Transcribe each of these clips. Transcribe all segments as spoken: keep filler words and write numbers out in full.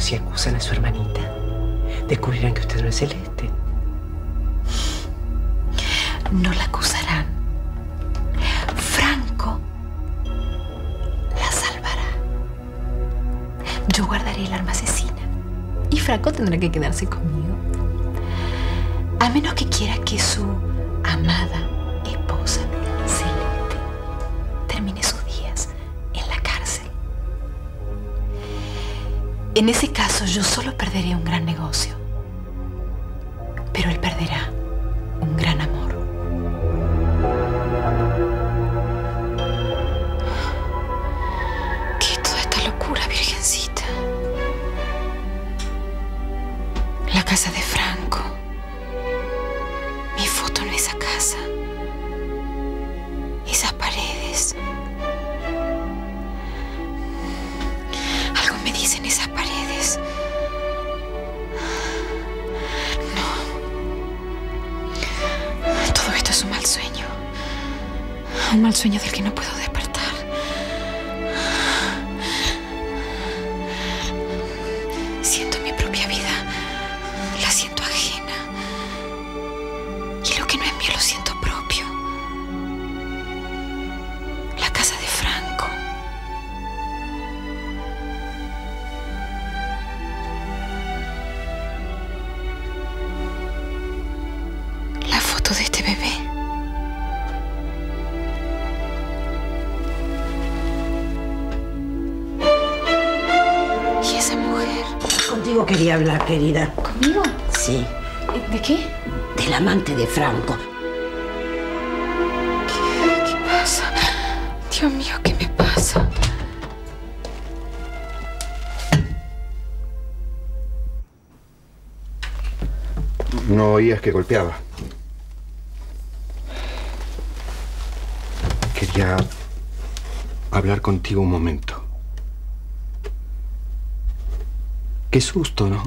si acusan a su hermanita, descubrirán que usted no es Celeste. No la acusarán. Franco la salvará. Yo guardaré el arma asesina y Franco tendrá que quedarse conmigo. A menos que quiera que su amada esposa, Celeste, termine sus días en la cárcel. En ese caso, yo solo perderé un gran negocio, pero él perderá un gran amor. ¿Qué es toda esta locura, Virgencita? La casa de Franco. Mi foto en esa casa. Esas paredes. Algo me dicen esas paredes. No. Todo esto es un mal sueño. Un mal sueño del que no puedo despertar. Siento mi propia vida. La siento ajena. Y lo que no es mío lo siento propio. La casa de Franco. La foto de este bebé. Y esa mujer. Contigo quería hablar, querida. ¿Conmigo? Sí, ¿De qué? del amante de Franco. ¿Qué, qué pasa? Dios mío, ¿qué me pasa? No oías que golpeaba. Quería hablar contigo un momento. Qué susto, ¿no?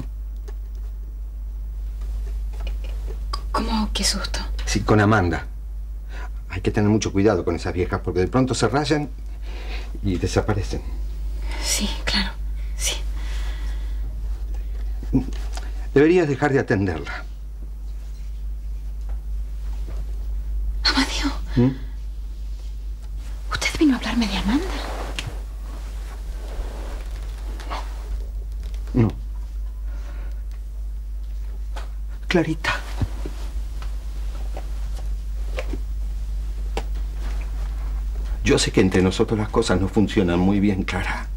¿Cómo? ¿Qué susto? Sí, con Amanda. Hay que tener mucho cuidado con esas viejas porque de pronto se rayan y desaparecen. Sí, claro, sí. Deberías dejar de atenderla. Amadeo, ¿Mm? ¿usted vino a hablarme de Amanda? No. Clarita. Yo sé que entre nosotros las cosas no funcionan muy bien, Clara.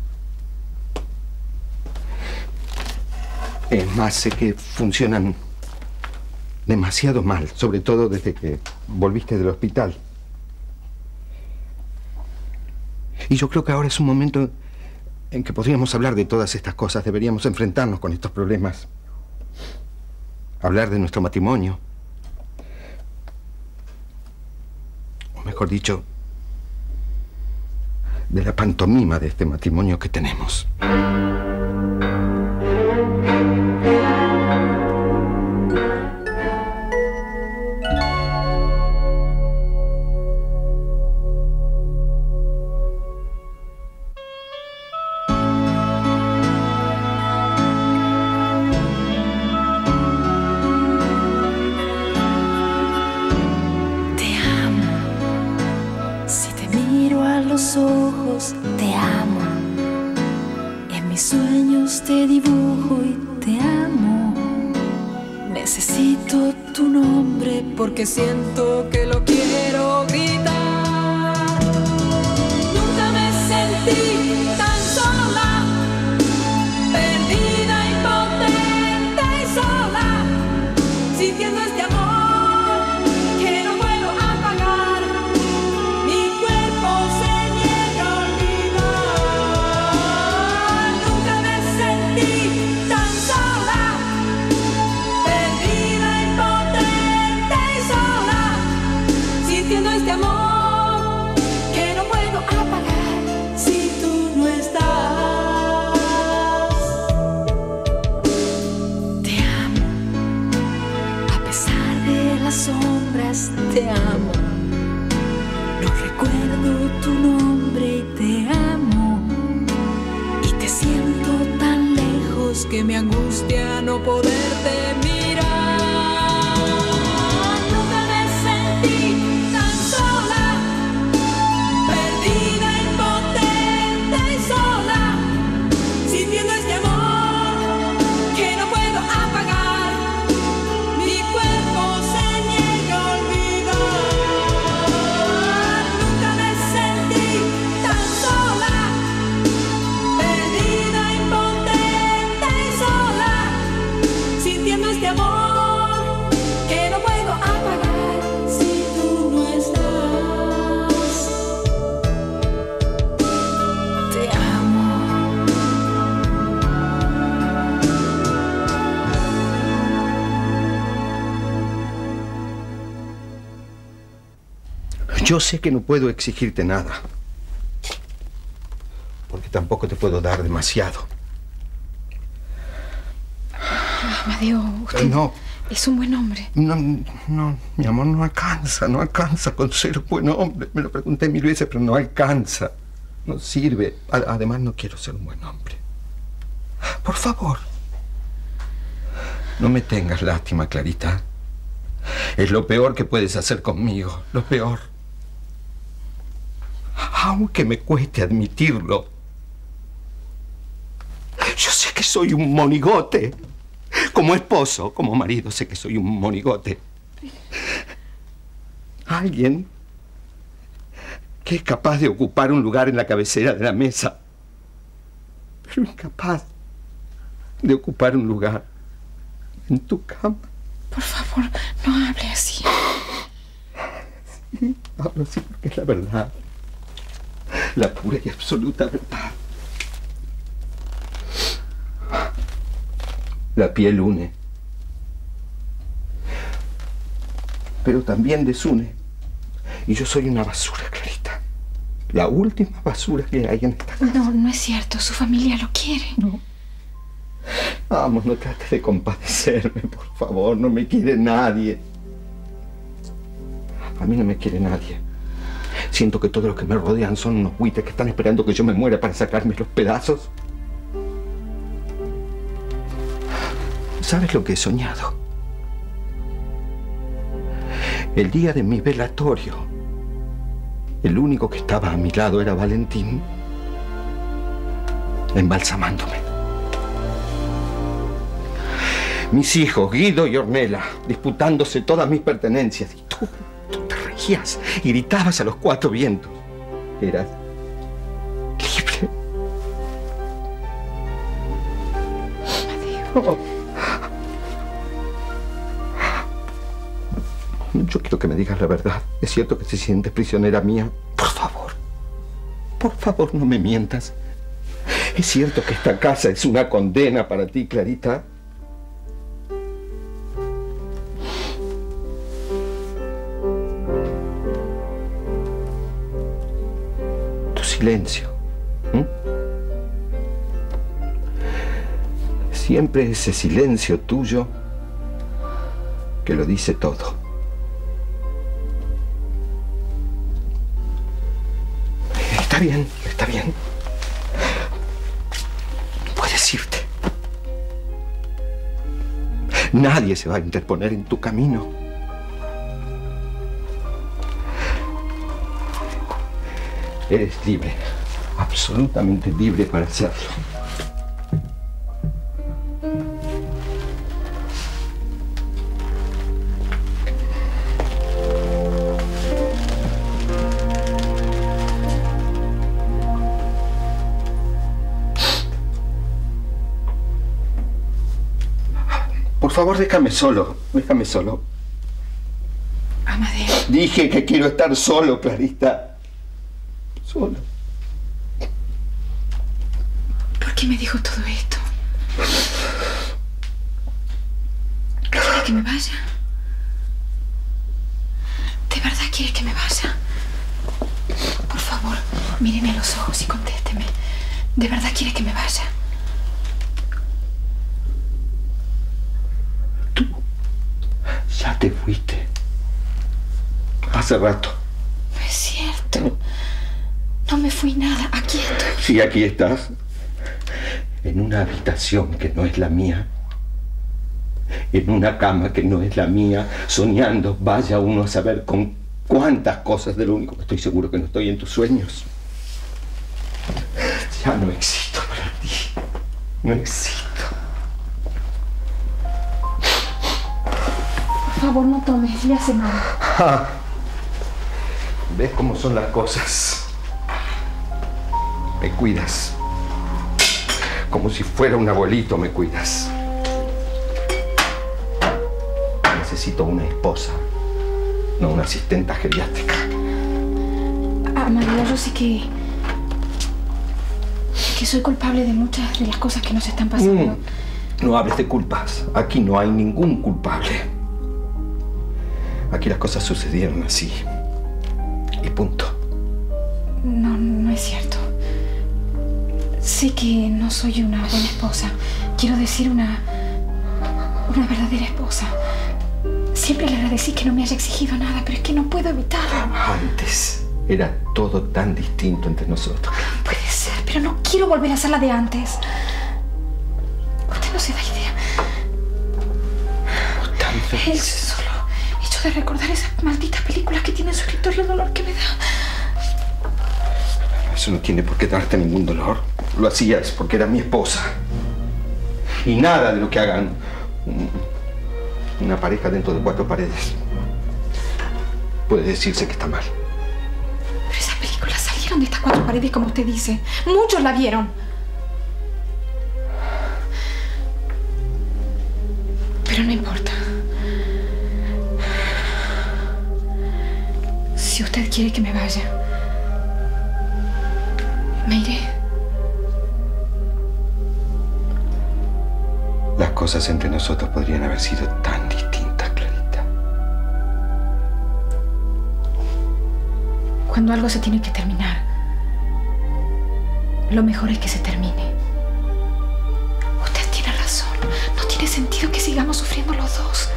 Es más, sé que funcionan demasiado mal, sobre todo desde que volviste del hospital. Y yo creo que ahora es un momento en que podríamos hablar de todas estas cosas. Deberíamos enfrentarnos con estos problemas. Hablar de nuestro matrimonio. O mejor dicho, de la pantomima de este matrimonio que tenemos. Ojos, te amo. En mis sueños te dibujo y te amo. Necesito tu nombre porque siento que lo quiero gritar. Nunca me sentí tan sola, perdida, impotente y sola, sintiendo este amor. Este amor que no puedo apagar si tú no estás. Te amo, a pesar de las sombras, te amo. No recuerdo tu nombre y te amo. Y te siento tan lejos es que me angustia no poderte mirar. Nunca me sentí tan sola, perdida, impotente y sola, sintiendo este amor que no puedo apagar. Mi cuerpo se niega a olvidar. Nunca me sentí tan sola, perdida, impotente y sola, sintiendo este amor que no puedo apagar si tú no estás. Te amo. Yo sé que no puedo exigirte nada, porque tampoco te puedo dar demasiado. Amadeo, usted No, es un buen hombre. no, no, mi amor, no alcanza, no alcanza con ser un buen hombre. Me lo pregunté mil veces, pero no alcanza. No sirve. A- Además, no quiero ser un buen hombre. Por favor, no me tengas lástima, Clarita. Es lo peor que puedes hacer conmigo, lo peor. Aunque me cueste admitirlo. Yo sé que soy un monigote. Como esposo, como marido, sé que soy un monigote. Alguien que es capaz de ocupar un lugar en la cabecera de la mesa, pero incapaz de ocupar un lugar en tu cama. Por favor, no hable así. Sí, hablo así porque es la verdad. La pura y absoluta verdad. La piel une, pero también desune. Y yo soy una basura, Clarita. La última basura que hay en esta casa. No, no es cierto. Su familia lo quiere. No. Vamos, no trates de compadecerme, por favor. No me quiere nadie. A mí no me quiere nadie. Siento que todos los que me rodean son unos buitres que están esperando que yo me muera para sacarme los pedazos. ¿Sabes lo que he soñado? El día de mi velatorio, el único que estaba a mi lado era Valentín, embalsamándome. Mis hijos, Guido y Ornella, disputándose todas mis pertenencias. Y tú, tú te reías y gritabas a los cuatro vientos. Eras libre. Oh. Yo quiero que me digas la verdad. ¿Es cierto que te sientes prisionera mía? Por favor, por favor, no me mientas. ¿Es cierto que esta casa es una condena para ti, Clarita? Tu silencio. ¿Mm? Siempre ese silencio tuyo que lo dice todo. Está bien, está bien. Puedes irte. Nadie se va a interponer en tu camino. Eres libre, absolutamente libre para hacerlo. Por favor, déjame solo, déjame solo. Amadeo. Dije que quiero estar solo, Clarita. Solo. ¿Por qué me dijo todo esto? ¿Quiere que me vaya? ¿De verdad quiere que me vaya? Por favor, míreme a los ojos y contésteme. ¿De verdad quiere que me vaya? Tú ya te fuiste. Hace rato. No es cierto. No me fui nada. Aquí estoy. Sí, aquí estás. en una habitación que no es la mía, en una cama que no es la mía, soñando, vaya uno a saber con cuántas cosas, de lo único que estoy seguro que no estoy en tus sueños. Ya no existo para ti, no existo. Por favor, no tomes, le hace mal. Ah, ¿ves cómo son las cosas? Me cuidas. Como si fuera un abuelito me cuidas. Necesito una esposa, no una asistenta geriátrica. Ah, María, yo sé que... que soy culpable de muchas de las cosas que nos están pasando. Mm, no hables de culpas. Aquí no hay ningún culpable. Aquí las cosas sucedieron así. Y punto. No, no es cierto. Sé que no soy una buena esposa. Quiero decir una... una verdadera esposa. Siempre le agradecí que no me haya exigido nada, pero es que no puedo evitarlo. Antes era todo tan distinto entre nosotros. Puede ser, pero no quiero volver a ser la de antes. Usted no se da idea. Tan El feliz. solo hecho de recordar esas malditas películas que tiene en su escritorio, el dolor que me da. Eso no tiene por qué darte ningún dolor. Lo hacías porque era mi esposa. Y nada de lo que hagan un- una pareja dentro de cuatro paredes puede decirse que está mal. Pero esas películas salieron de estas cuatro paredes, como usted dice. Muchos la vieron. Pero no importa. Si usted quiere que me vaya, me iré. Las cosas entre nosotros podrían haber sido tan distintas, Clarita. Cuando algo se tiene que terminar, lo mejor es que se termine. Usted tiene razón. No tiene sentido que sigamos sufriendo los dos.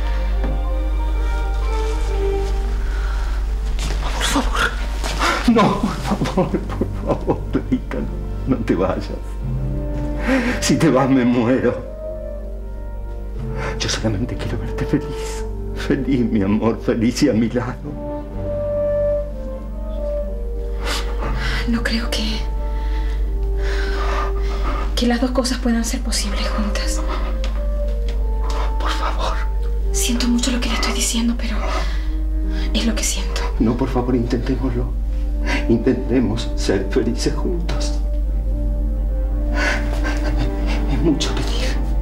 Por favor. No, por favor, por favor, Clarita, no, no te vayas. Si te vas me muero. Yo solamente quiero verte feliz. Feliz, mi amor, feliz y a mi lado. No creo que... que las dos cosas puedan ser posibles juntas. Por favor. Siento mucho lo que le estoy diciendo, pero es lo que siento. No, por favor, intentémoslo. Intentemos ser felices juntos. Es mucho pedir.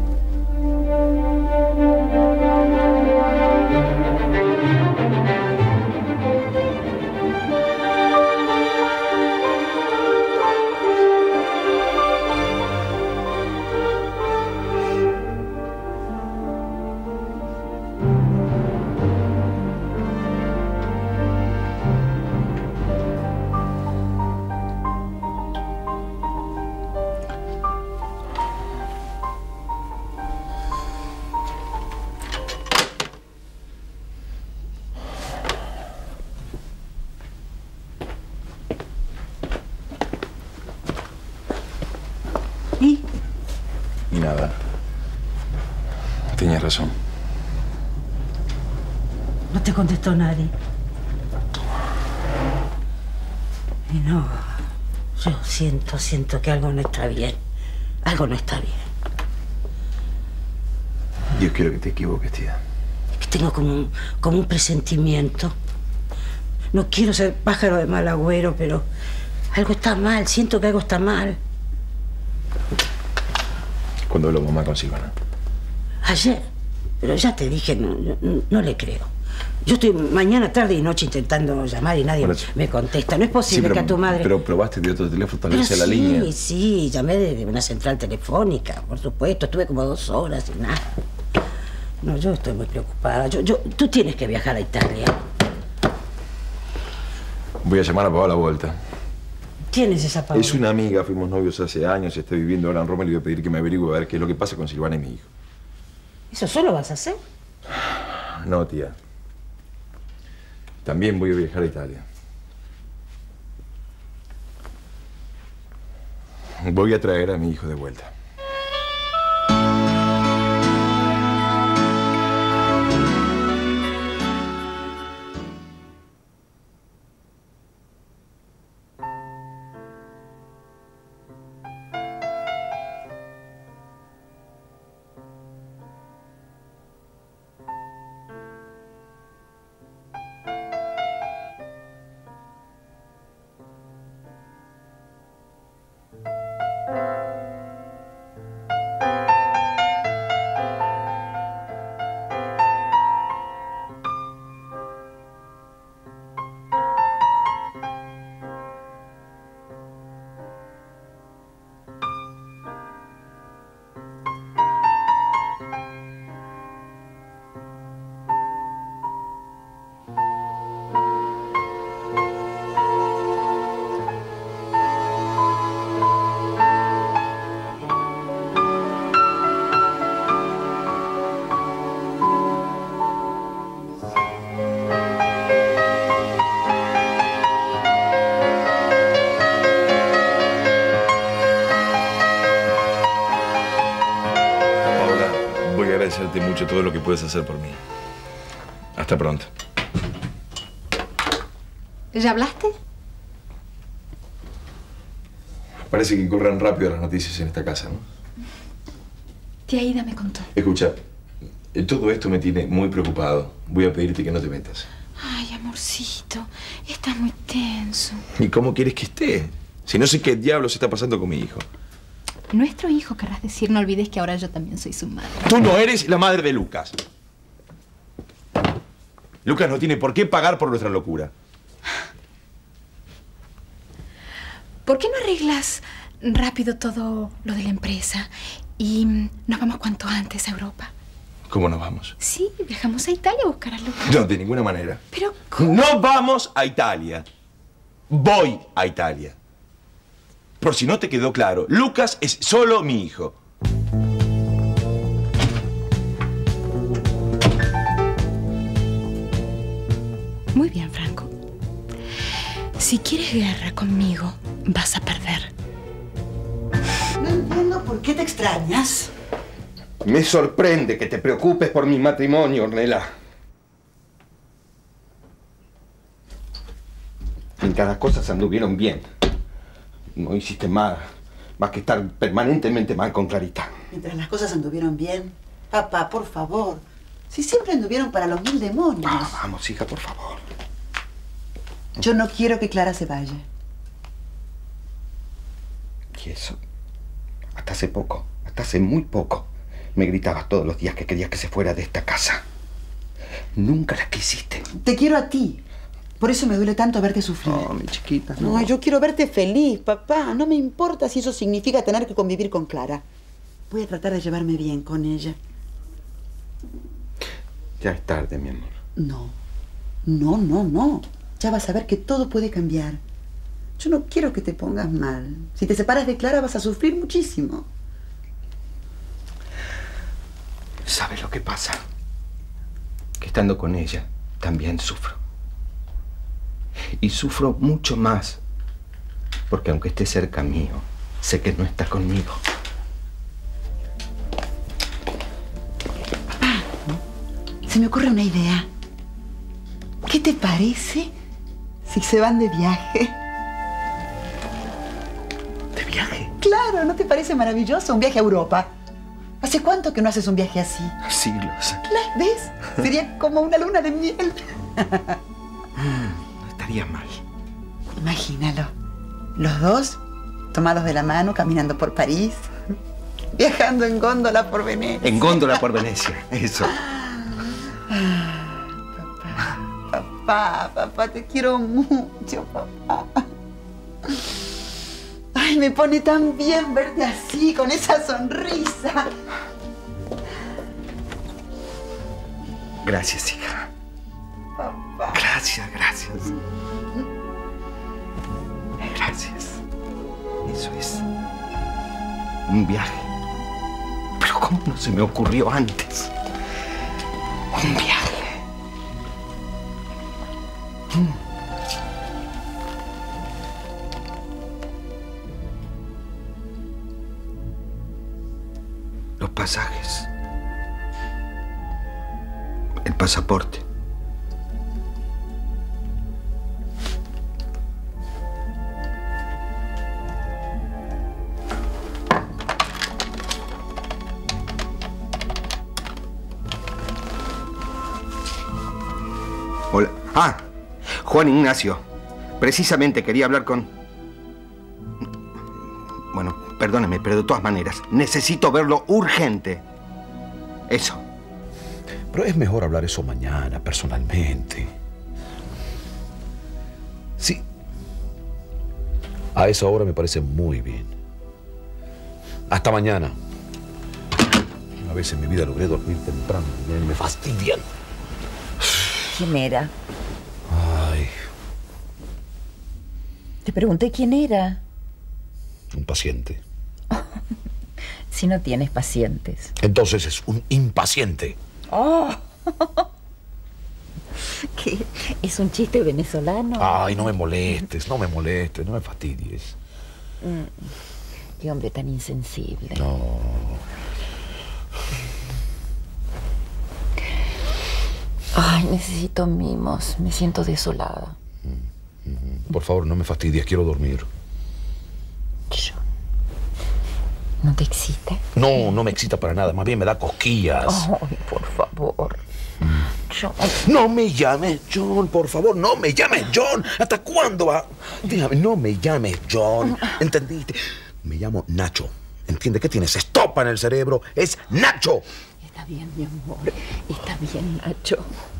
¿Y? Y nada. Tenías razón. No te contestó nadie. Y no, yo siento, siento que algo no está bien. Algo no está bien. Yo quiero que te equivoques, tía. Es que tengo como un, como un presentimiento. No quiero ser pájaro de mal agüero, pero algo está mal. Siento que algo está mal. ¿Cuándo habló mamá con Silvana? Ayer. Pero ya te dije, no, no, no le creo. Yo estoy mañana, tarde y noche intentando llamar y nadie Bueno, sí. me contesta. No es posible Sí, pero, que a tu madre... Pero probaste de otro teléfono, tal Pero vez sea la sí, línea. sí, llamé de una central telefónica, por supuesto. Estuve como dos horas y nada. No, yo estoy muy preocupada. Yo, yo, tú tienes que viajar a Italia. Voy a llamar a papá a la vuelta. ¿Quién es esa Paola? Es una amiga, fuimos novios hace años, está viviendo ahora en Roma y le voy a pedir que me averigüe a ver qué es lo que pasa con Silvana y mi hijo. ¿Eso solo vas a hacer? No, tía. También voy a viajar a Italia. Voy a traer a mi hijo de vuelta. agradecerte mucho todo lo que puedes hacer por mí. Hasta pronto. ¿Ya hablaste? Parece que corren rápido las noticias en esta casa, ¿no? Tía Ida me contó. Escucha, todo esto me tiene muy preocupado. Voy a pedirte que no te metas. Ay, amorcito, estás muy tenso. ¿Y cómo quieres que esté? Si no sé qué diablos está pasando con mi hijo. Nuestro hijo, querrás decir. No olvides que ahora yo también soy su madre. Tú no eres la madre de Lucas. Lucas no tiene por qué pagar por nuestra locura. ¿Por qué no arreglas rápido todo lo de la empresa y nos vamos cuanto antes a Europa? ¿Cómo nos vamos? Sí, viajamos a Italia a buscar a Lucas. No, de ninguna manera. Pero, ¿cómo? No vamos a Italia. Voy a Italia. Por si no te quedó claro, Lucas es solo mi hijo. Muy bien, Franco. Si quieres guerra conmigo, vas a perder. No entiendo por qué te extrañas. Me sorprende que te preocupes por mi matrimonio, Ornella. Mientras las cosas anduvieron bien, no hiciste más, más que estar permanentemente mal con Clarita. Mientras las cosas anduvieron bien. Papá, por favor. Si siempre anduvieron para los mil demonios. Ah, vamos, hija, por favor. Yo no quiero que Clara se vaya. Y eso, hasta hace poco, hasta hace muy poco, me gritabas todos los días que querías que se fuera de esta casa. Nunca la quisiste. Te quiero a ti. Por eso me duele tanto verte sufrir. No, mi chiquita, no. No, yo quiero verte feliz, papá. No me importa si eso significa tener que convivir con Clara. Voy a tratar de llevarme bien con ella. Ya es tarde, mi amor. No, no, no, no. Ya vas a ver que todo puede cambiar. Yo no quiero que te pongas mal. Si te separas de Clara vas a sufrir muchísimo. ¿Sabes lo que pasa? Que estando con ella también sufro. Y sufro mucho más. Porque aunque esté cerca mío, sé que no está conmigo. Papá, se me ocurre una idea. ¿Qué te parece si se van de viaje? ¿De viaje? Claro, ¿no te parece maravilloso un viaje a Europa? ¿Hace cuánto que no haces un viaje así? Siglos. ¿La ves? Sería como una luna de miel. No estaría mal. Imagínalo. Los dos, tomados de la mano, caminando por París. Viajando en góndola por Venecia. En góndola por Venecia, eso. Papá, papá, papá, te quiero mucho, papá. Ay, me pone tan bien verte así, con esa sonrisa. Gracias, hija. Papá. Gracias, gracias. Gracias. Eso es. Un viaje. Pero ¿cómo no se me ocurrió antes? Un viaje. Mm. Los pasajes. El pasaporte. Hola. Ah, Juan Ignacio. Precisamente quería hablar con... Bueno, perdóneme, pero de todas maneras, necesito verlo urgente. Eso. Pero es mejor hablar eso mañana, personalmente. Sí. A esa hora me parece muy bien. Hasta mañana. Una vez en mi vida logré dormir temprano. Me, me fastidian. ¿Quién era? Ay, Te pregunté quién era. un paciente. Si no tienes pacientes. Entonces es un impaciente. ¡Oh! ¿Qué? ¿Es un chiste venezolano? Ay, no me molestes, no me molestes, no me fastidies. Qué hombre tan insensible. No. Ay, necesito mimos. Me siento desolada. Por favor, no me fastidies. Quiero dormir. Yo. ¿No te excita? No, no me excita para nada. Más bien me da cosquillas. Ay, por favor. John. No me llames John, por favor. No me llames John. ¿Hasta cuándo va? Déjame, no me llames John. ¿Entendiste? Me llamo Nacho. ¿Entiendes? ¿Qué tienes? Estopa en el cerebro. Es Nacho. Está bien, mi amor. Está bien, Nacho.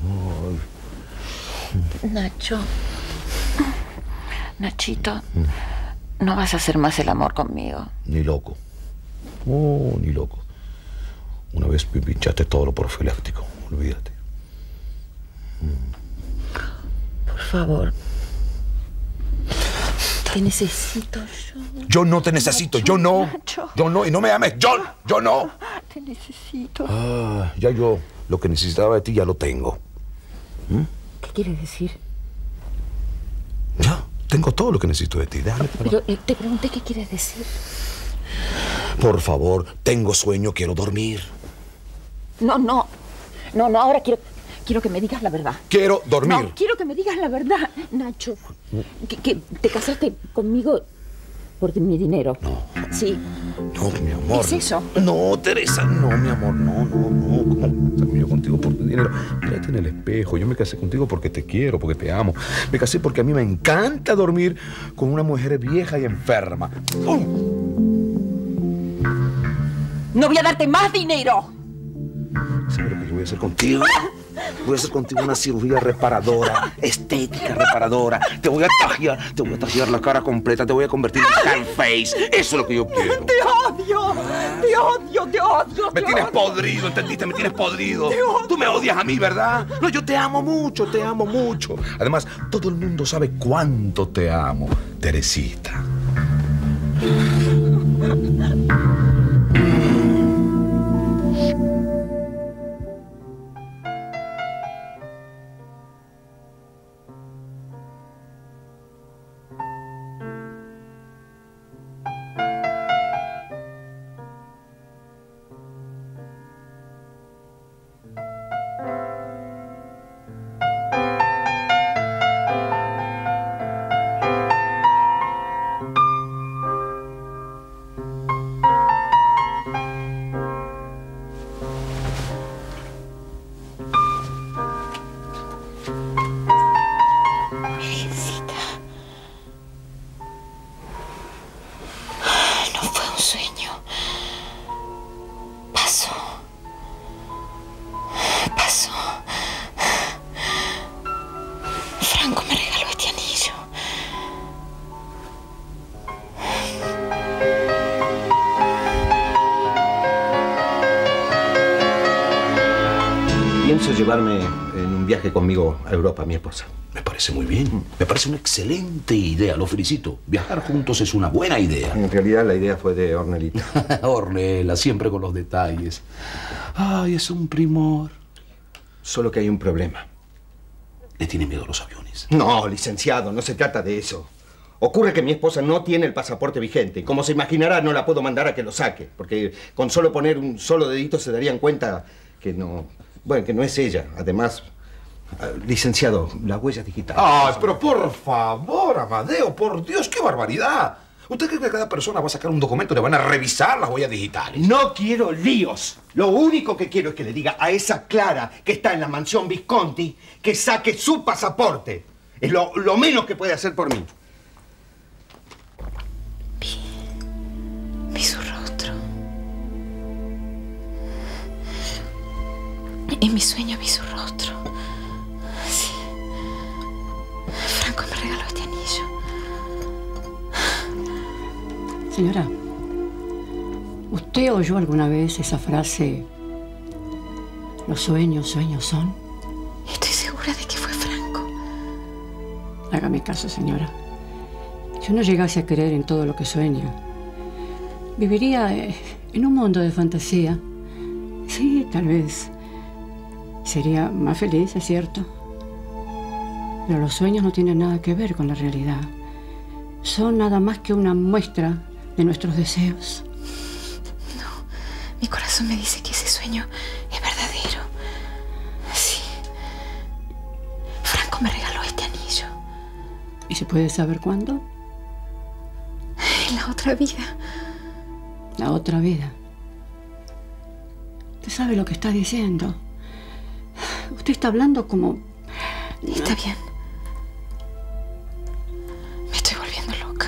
Ay. Nacho. Nachito, no vas a hacer más el amor conmigo. Ni loco. Oh, ni loco. Una vez me pinchaste todo lo profiláctico. Olvídate. Por favor. Te necesito, yo. Yo no te necesito. Nacho, yo no. Nacho. Yo no. Y no me llames John. Yo no. Te necesito. Ah, ya yo lo que necesitaba de ti ya lo tengo. ¿Mm? ¿Qué quieres decir? Ya, tengo todo lo que necesito de ti. Déjame. Pero eh, te pregunté qué quieres decir. Por favor, tengo sueño, quiero dormir. No, no. No, no, ahora quiero, quiero que me digas la verdad. Quiero dormir. No, quiero que me digas la verdad, Nacho. Que, que te casaste conmigo por mi dinero. No. Sí. No, mi amor. ¿Qué es eso? No, Teresa, no, mi amor, no, no, no. ¿Cómo me casé yo contigo por tu dinero? Mírate en el espejo. Yo me casé contigo porque te quiero, porque te amo. Me casé porque a mí me encanta dormir con una mujer vieja y enferma. ¡Um! No voy a darte más dinero. ¿Sabes lo que yo voy a hacer contigo? Voy a hacer contigo una cirugía reparadora, estética reparadora. Te voy a tajear, te voy a tajear la cara completa, te voy a convertir en Scarface. Eso es lo que yo quiero. Te odio, te odio, te odio. Me te tienes odio. podrido, ¿entendiste? Me tienes podrido. Tú me odias a mí, ¿verdad? No, yo te amo mucho, te amo mucho. Además, todo el mundo sabe cuánto te amo, Teresita. Pienso llevarme en un viaje conmigo a Europa, mi esposa. Me parece muy bien. Me parece una excelente idea. Lo felicito. Viajar juntos es una buena idea. En realidad la idea fue de Ornelita. Ornella, siempre con los detalles. Ay, es un primor. Solo que hay un problema. ¿Le tiene miedo a los aviones? No, licenciado, no se trata de eso. Ocurre que mi esposa no tiene el pasaporte vigente. Como se imaginará, no la puedo mandar a que lo saque. Porque con solo poner un solo dedito se darían cuenta que no... Bueno, que no es ella. Además, uh, licenciado, las huellas digitales... Ay, pero por favor, Amadeo, por Dios, qué barbaridad. ¿Usted cree que cada persona va a sacar un documento y le van a revisar las huellas digitales? No quiero líos. Lo único que quiero es que le diga a esa Clara que está en la mansión Visconti que saque su pasaporte. Es lo, lo menos que puede hacer por mí. Vi, vi su rostro. En mi sueño vi su rostro. Sí. Franco me regaló este anillo. Señora, ¿usted oyó alguna vez esa frase, los sueños, sueños son? Estoy segura de que fue Franco. Hágame caso, señora. Si uno llegase a creer en todo lo que sueña, viviría eh, en un mundo de fantasía. Sí, tal vez sería más feliz, es cierto. Pero los sueños no tienen nada que ver con la realidad. Son nada más que una muestra de nuestros deseos. No, mi corazón me dice que ese sueño es verdadero. Sí, ¿Y se puede saber cuándo? En la otra vida. La otra vida. ¿Usted sabe lo que está diciendo? Usted está hablando como... Está bien. Me estoy volviendo loca.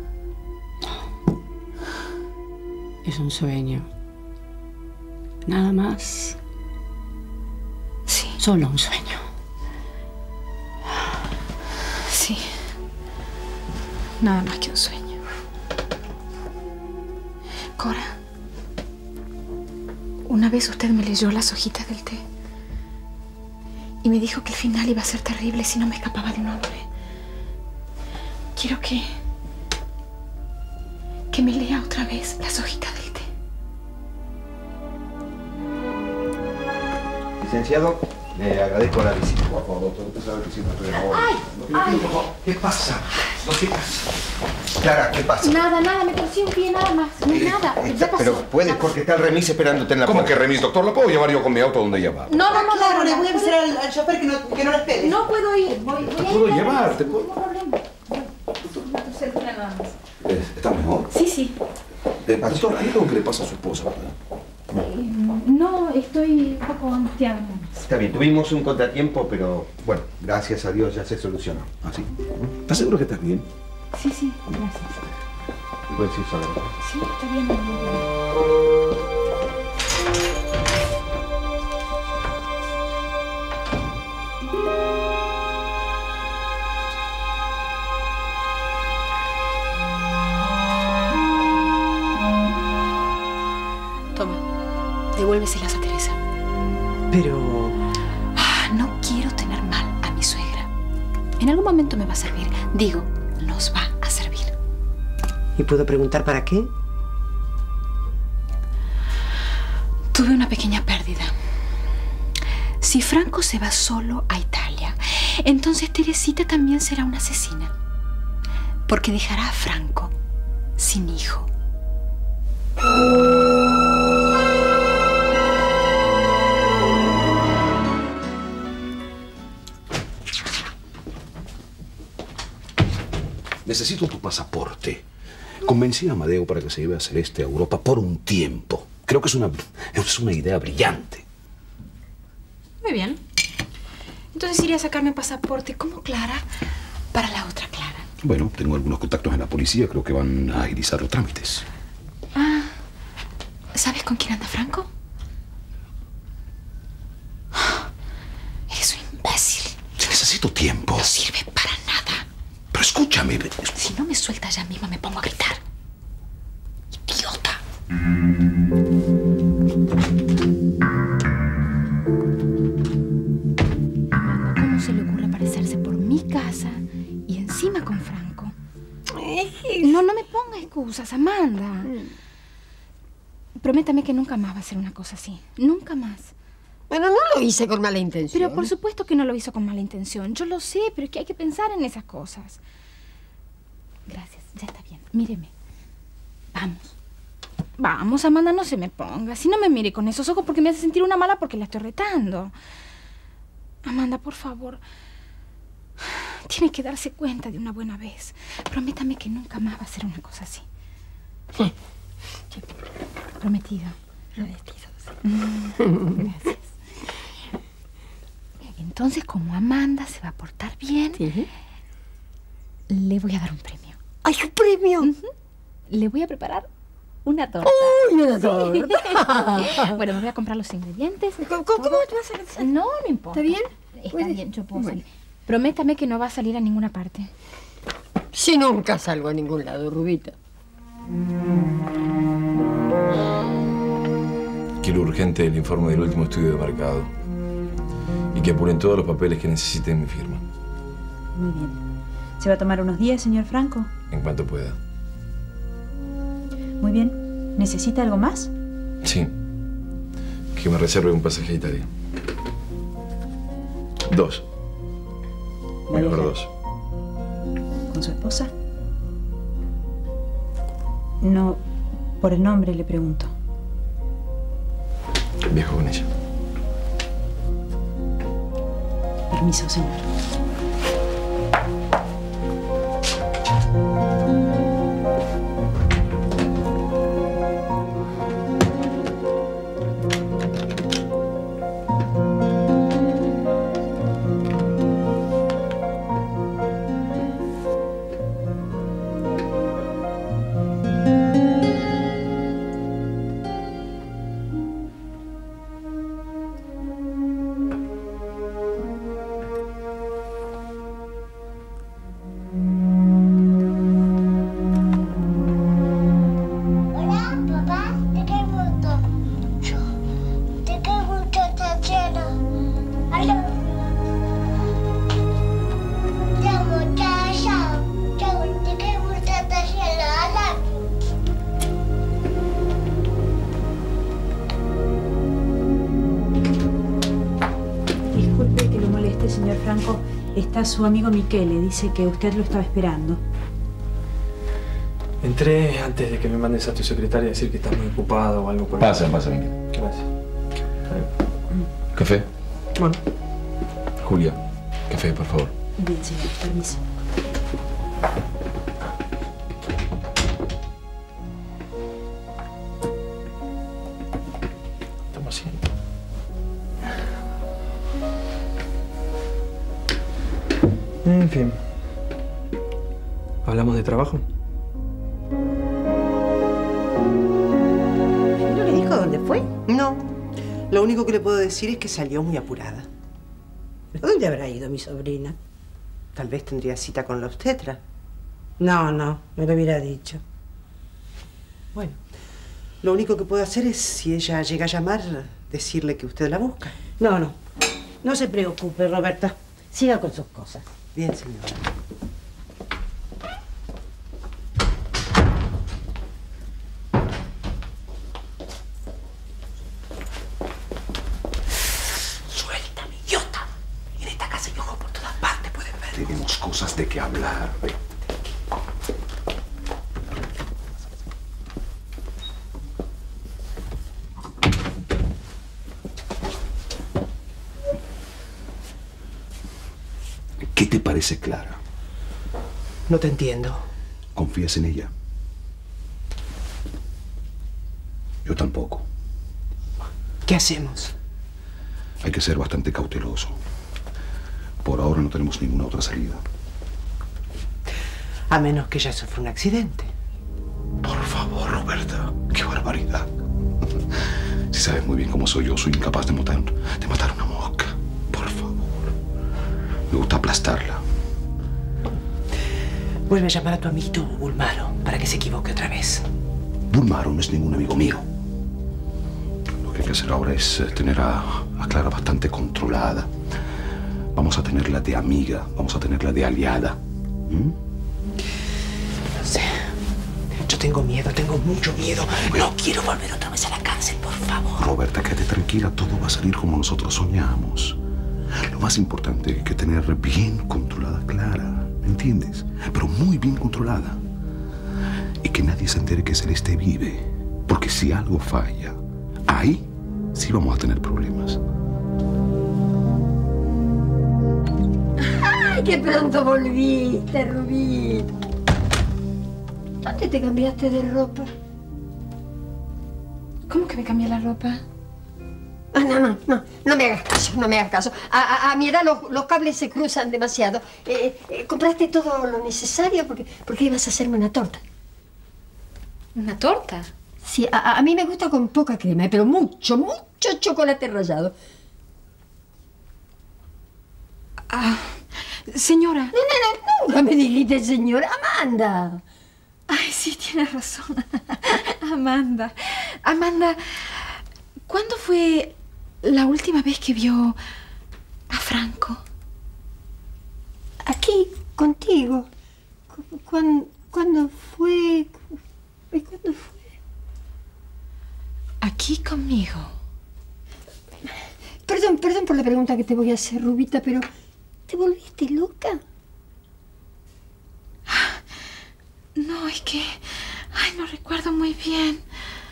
Es un sueño. Nada más. Sí. Solo un sueño. Sí. Nada más que un sueño. Cora, una vez usted me leyó las hojitas del té y me dijo que el final iba a ser terrible si no me escapaba de un hombre. Quiero que... que me lea otra vez las hojitas del té. Licenciado, le agradezco la visita. Por favor, doctor, usted sabe que siempre estoy en la hora. ¡Ay! ¡Ay! ¿Qué pasa? ¿Qué pasa? Clara, ¿qué pasa? Nada, nada, me torcí un pie nada más. No es nada. Ya pasó. Pero puedes porque está el remis esperándote en la ¿Cómo puerta. que remis, doctor? ¿La puedo llevar yo con mi auto donde ella va? No, no, no, Claro, no, le no, voy a avisar al, al chofer que no, que no la espere. No puedo ir. Voy, voy a ir. puedo llevarte, No puedo- tengo problema. Voy. Me torcí el pie nada más. Eh, ¿Está mejor? Sí, sí. Eh, doctor, hay algo que le pasa a su esposa, ¿verdad? No, estoy un poco angustiada. Está bien, tuvimos un contratiempo, pero bueno, gracias a Dios ya se solucionó. ¿Ah, sí? ¿Estás seguro que estás bien? Sí, sí, gracias. Puedes ir solo. Sí, está bien. Toma, devuélveselas a Teresa. Pero... Ah, no quiero tener mal a mi suegra. En algún momento me va a servir. Digo, nos va a servir. ¿Y puedo preguntar para qué? Tuve una pequeña pérdida. Si Franco se va solo a Italia, entonces Teresita también será una asesina. Porque dejará a Franco sin hijo. Necesito tu pasaporte. Convencí a Amadeo para que se lleve a Celeste a Europa por un tiempo. Creo que es una, es una idea brillante. Muy bien. Entonces iré a sacarme pasaporte como Clara para la otra Clara. Bueno, tengo algunos contactos en la policía. Creo que van a agilizar los trámites. Ah, ¿sabes con quién anda Franco? Eres un imbécil. Necesito tiempo. No sirve para nada. Pero escúchame. Si no me suelta ya mismo, me pongo a gritar. ¡Idiota! ¿Cómo se le ocurre aparecerse por mi casa y encima con Franco? No, no me ponga excusas, Amanda. Prométame que nunca más va a hacer una cosa así. Nunca más. Bueno, no lo hice con mala intención. Pero por supuesto que no lo hizo con mala intención. Yo lo sé, pero es que hay que pensar en esas cosas. Gracias, ya está bien. Míreme. Vamos. Vamos, Amanda, no se me ponga. Si no me mire con esos ojos porque me hace sentir una mala porque la estoy retando. Amanda, por favor. Tiene que darse cuenta de una buena vez. Prométame que nunca más va a hacer una cosa así. Sí. Sí. Prometido. Prometido, sí. Gracias. Entonces, como Amanda se va a portar bien, Sí. le voy a dar un premio. ¡Ay, un premio! Ujú. Le voy a preparar una torta. ¡Uy, una torta! Bueno, me voy a comprar los ingredientes. ¿Cómo, cómo te vas a hacer? No, no importa. ¿Está bien? Está Puede- bien, yo puedo Bueno. salir. Prométame que no va a salir a ninguna parte. Si nunca salgo a ningún lado, Rubita. Quiero urgente el informe del último estudio de mercado. Y que apuren todos los papeles que necesiten mi firma. Muy bien. ¿Se va a tomar unos días, señor Franco? En cuanto pueda. Muy bien. ¿Necesita algo más? Sí. Que me reserve un pasaje a Italia. Dos. ¿Va Mejor a dos. ¿Con su esposa? No, por el nombre le pregunto. Viajo con ella. Permiso, señor. Franco, está su amigo Michele. Dice que usted lo estaba esperando. Entré antes de que me mandes a tu secretaria a decir que estás muy ocupado o algo por el Pasa, pasa, Miquel. Gracias. ¿Café? Bueno. Julia, café, por favor. Bien, señor. Permiso. Toma asiento. En fin. ¿Hablamos de trabajo? ¿No le dijo dónde fue? No. Lo único que le puedo decir es que salió muy apurada. ¿A dónde habrá ido mi sobrina? Tal vez tendría cita con la obstetra. No, no, me lo hubiera dicho. Bueno, lo único que puedo hacer es, si ella llega a llamar, decirle que usted la busca. No, no. No se preocupe, Roberta. Siga con sus cosas. Bien, señora. Suéltame, idiota. En esta casa hay ojos por todas partes, pueden ver. Tenemos cosas de qué hablar. Ve. ¿Qué te parece Clara? No te entiendo. ¿Confías en ella? Yo tampoco. ¿Qué hacemos? Hay que ser bastante cauteloso. Por ahora no tenemos ninguna otra salida. A menos que ella sufra un accidente. Por favor, Roberta. ¡Qué barbaridad! Si sabes muy bien cómo soy yo, soy incapaz de matar, de matar una mosca. Por favor. Me gusta aplastarla. Vuelve a llamar a tu amiguito Bulmaro para que se equivoque otra vez. Bulmaro no es ningún amigo mío. Lo que hay que hacer ahora es tener a, a Clara bastante controlada. Vamos a tenerla de amiga, vamos a tenerla de aliada. ¿Mm? No sé. Yo tengo miedo, tengo mucho miedo. No quiero volver otra vez a la cárcel, por favor. Roberta, quédate tranquila, todo va a salir como nosotros soñamos. Lo más importante es que tener bien controlada a Clara, ¿me entiendes? Pero muy bien controlada. Y que nadie se entere que Celeste vive. Porque si algo falla, ahí sí vamos a tener problemas. ¡Ay, qué pronto volviste, Rubí! ¿Dónde te cambiaste de ropa? ¿Cómo que me cambié la ropa? Ah, no, no, no, no me hagas caso, no me hagas caso. A, a, a mi edad los, los cables se cruzan demasiado. Eh, eh, ¿Compraste todo lo necesario? Porque, porque ibas a hacerme una torta. ¿Una torta? Sí, a, a mí me gusta con poca crema, pero mucho, mucho chocolate rallado. Ah, señora. No, no, no, nunca me dijiste señora. Amanda. Ay, sí, tienes razón. Amanda. Amanda, ¿cuándo fue la última vez que vio a Franco? Aquí, contigo. ¿Cuándo, ¿cuándo fue? ¿Cuándo fue? Aquí conmigo. Perdón, perdón por la pregunta que te voy a hacer, Rubita, pero ¿te volviste loca? No, es que... Ay, no recuerdo muy bien.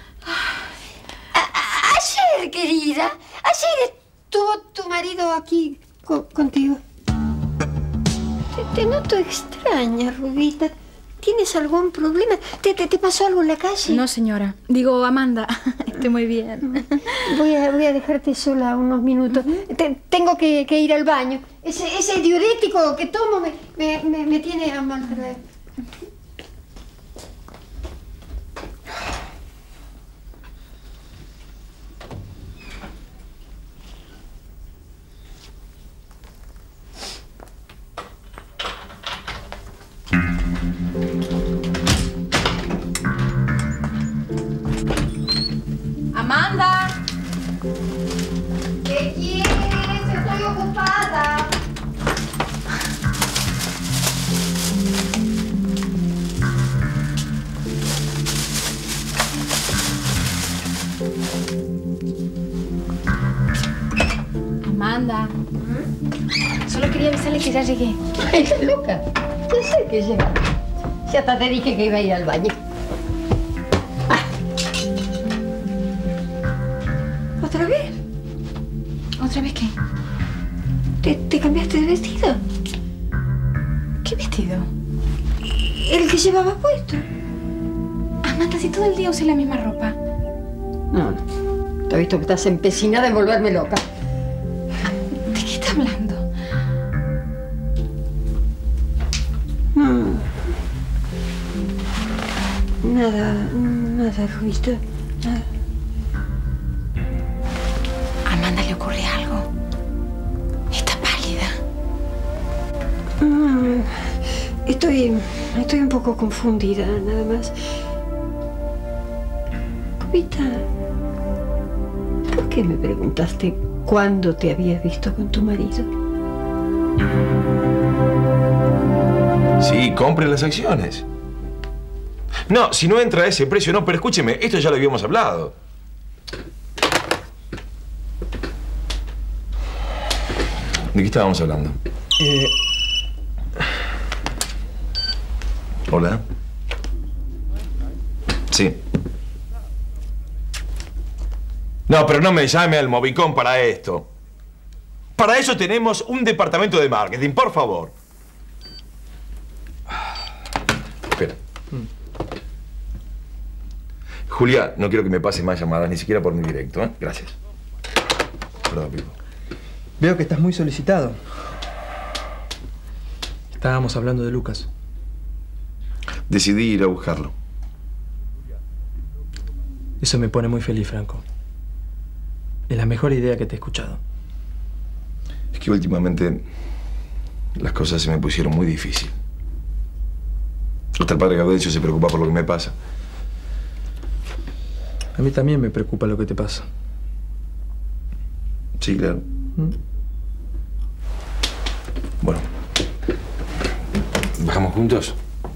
A a ayer, querida. Ayer estuvo tu marido aquí co contigo. Te, te noto extraña, Rubita. ¿Tienes algún problema? ¿Te, te, ¿Te pasó algo en la calle? No, señora. Digo, Amanda. Estoy muy bien. Voy a, voy a dejarte sola unos minutos. Te, tengo que, que ir al baño. Ese, ese diurético que tomo me, me, me, me tiene a mal traer. Amanda. ¿Qué quieres? Estoy ocupada. Amanda. Solo quería avisarle que ya llegué. Ay, loca. Yo sé que llega. Ya hasta te dije que iba a ir al baño. Ah. ¿Otra vez? ¿Otra vez qué? ¿Te, te cambiaste de vestido? ¿Qué vestido? El que llevaba puesto. Amanda, si todo el día usé la misma ropa. No, no. Te he visto que estás empecinada en volverme loca. ¿De qué está hablando? Mm. Nada, nada, Rubito. Nada. ¿A Amanda le ocurre algo? Está pálida. Mm. Estoy, estoy un poco confundida, nada más. Cubita, ¿por qué me preguntaste cuándo te habías visto con tu marido? Sí, compre las acciones. No, si no entra a ese precio, no, pero escúcheme, esto ya lo habíamos hablado. ¿De qué estábamos hablando? Eh... Hola. Sí. No, pero no me llame al Movicón para esto. Para eso tenemos un departamento de marketing, por favor. Espera. Julia, no quiero que me pase más llamadas, ni siquiera por mi directo, ¿eh? Gracias. Perdón, Pipo. Veo que estás muy solicitado. Estábamos hablando de Lucas. Decidí ir a buscarlo. Eso me pone muy feliz, Franco. Es la mejor idea que te he escuchado. Es que últimamente las cosas se me pusieron muy difíciles. Hasta el padre Gaudencio se preocupa por lo que me pasa. A mí también me preocupa lo que te pasa. Sí, claro. ¿Mm? Bueno. ¿Bajamos juntos?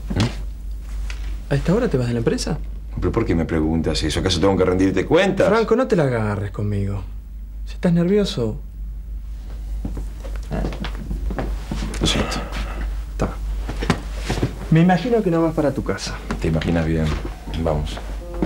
¿A esta hora te vas de la empresa? ¿Pero por qué me preguntas eso? ¿Acaso tengo que rendirte cuentas? Franco, no te la agarres conmigo. Si estás nervioso... Lo siento. Está. Me imagino que no vas para tu casa. Te imaginas bien. Vamos.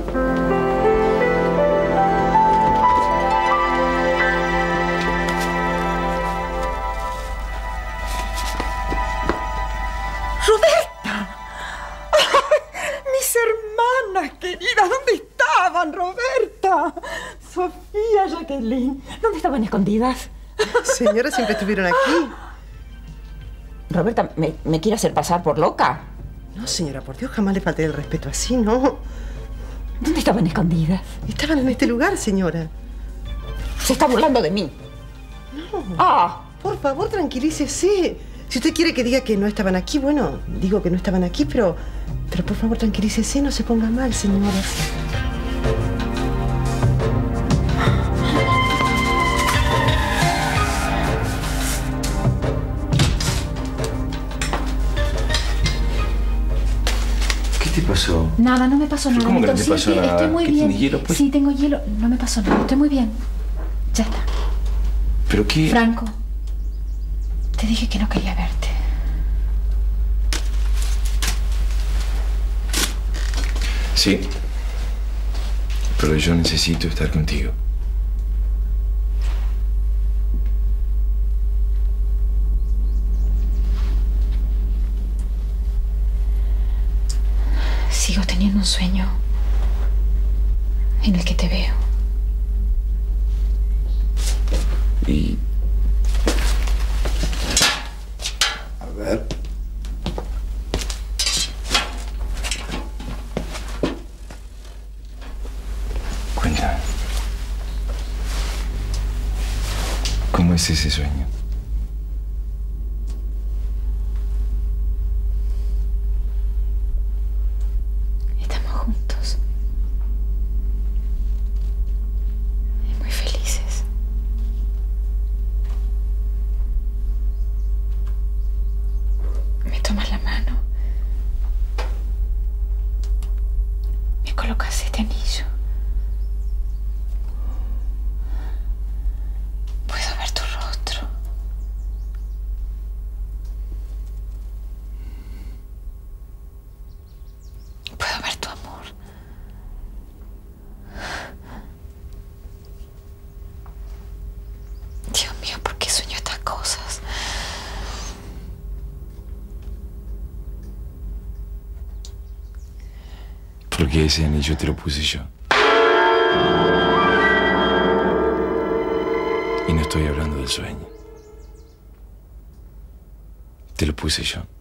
¡Roberta! ¡Mis hermanas queridas! ¿Dónde estaban, Roberta? Sofía, Jacqueline. ¿Dónde estaban escondidas? Señora, siempre estuvieron aquí. Roberta, ¿me, me quiere hacer pasar por loca? No, señora, por Dios, jamás le falté el respeto así, ¿no? ¿Dónde estaban escondidas? Estaban en este lugar, señora. Se está burlando de mí. No. Ah. Por favor, tranquilícese. Si usted quiere que diga que no estaban aquí, bueno, digo que no estaban aquí, pero... Pero por favor, tranquilícese, no se ponga mal, señora. ¿Qué te pasó? Nada, no me pasó nada. ¿Cómo que no te Entonces, pasó sí, nada? estoy muy ¿Qué bien. tienes hielo, pues? Sí, tengo hielo. No me pasó nada. Estoy muy bien. Ya está. ¿Pero qué? Franco, te dije que no quería verte. Sí. Pero yo necesito estar contigo. Sigo teniendo un sueño en el que te veo. Y... A ver... Cuéntame. ¿Cómo es ese sueño? Estamos juntos. Y muy felices. Me tomas la mano. Me colocas este anillo. Puedo ver tu rostro. Dios mío, ¿por qué sueño estas cosas? Porque ese anillo te lo puse yo. Y no estoy hablando del sueño. Te lo puse yo.